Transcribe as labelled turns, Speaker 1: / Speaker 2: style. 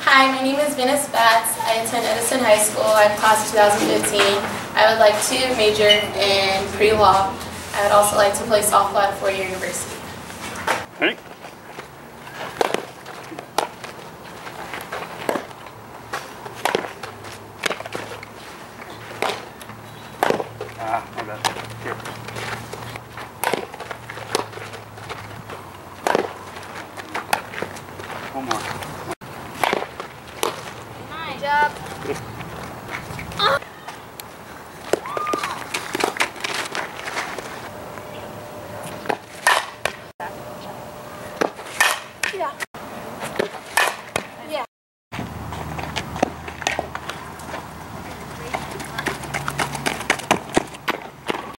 Speaker 1: Hi, my name is Venice. I attend Edison High School. I'm class of 2015. I would like to major in pre-law. I would also like to play softball at a four-year university.
Speaker 2: Ready? My bad. Here. One more.
Speaker 1: Good job.